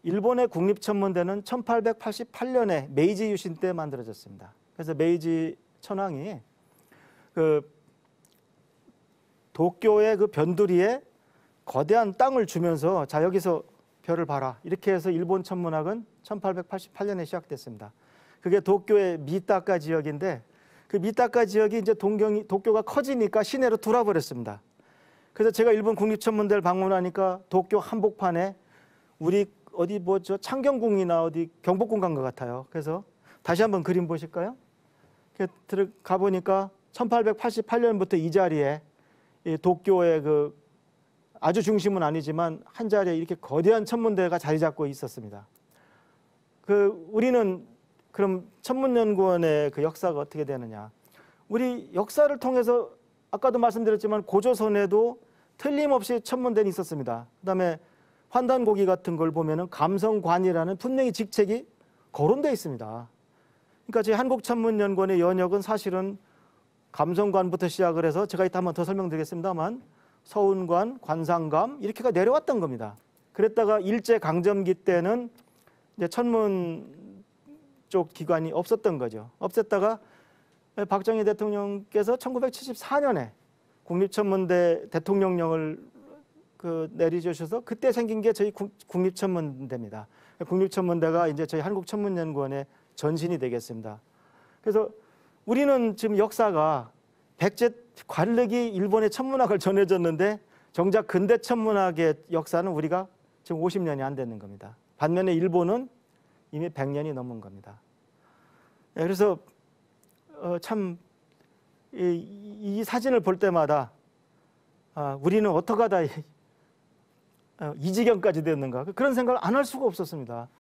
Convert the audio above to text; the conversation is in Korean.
일본의 국립천문대는 1888년에 메이지 유신 때 만들어졌습니다. 그래서 메이지 천황이 그 도쿄의 그 변두리에 거대한 땅을 주면서 자 여기서 별을 봐라 이렇게 해서 일본 천문학은 1888년에 시작됐습니다. 그게 도쿄의 미타카 지역인데 그 미타카 지역이 이제 도쿄가 커지니까 시내로 돌아버렸습니다. 그래서 제가 일본 국립천문대를 방문하니까 도쿄 한복판에 우리 어디 뭐 저 창경궁이나 어디 경복궁 간 것 같아요. 그래서 다시 한번 그림 보실까요? 들어가 보니까 1888년부터 이 자리에 이 도쿄의 그 아주 중심은 아니지만 한 자리에 이렇게 거대한 천문대가 자리 잡고 있었습니다. 그 우리는 그럼 천문연구원의 그 역사가 어떻게 되느냐? 우리 역사를 통해서 아까도 말씀드렸지만 고조선에도 틀림없이 천문대는 있었습니다. 그다음에 환단고기 같은 걸 보면은 감성관이라는 분명히 직책이 거론되어 있습니다. 그러니까 저희 한국천문연구원의 연역은 사실은 감성관부터 시작을 해서 제가 이따 한번 더 설명드리겠습니다만 서운관, 관상감 이렇게가 내려왔던 겁니다. 그랬다가 일제강점기 때는 이제 천문 쪽 기관이 없었던 거죠. 없앴다가 박정희 대통령께서 1974년에 국립천문대 대통령령을 내리주셔서 그때 생긴 게 저희 국립천문대입니다. 국립천문대가 이제 저희 한국천문연구원의 전신이 되겠습니다. 그래서 우리는 지금 역사가 백제 관력이 일본의 천문학을 전해줬는데 정작 근대 천문학의 역사는 우리가 지금 50년이 안 되는 겁니다. 반면에 일본은 이미 100년이 넘은 겁니다. 그래서 참 이 사진을 볼 때마다 우리는 어떻게 하다 이 지경까지 됐는가 그런 생각을 안 할 수가 없었습니다.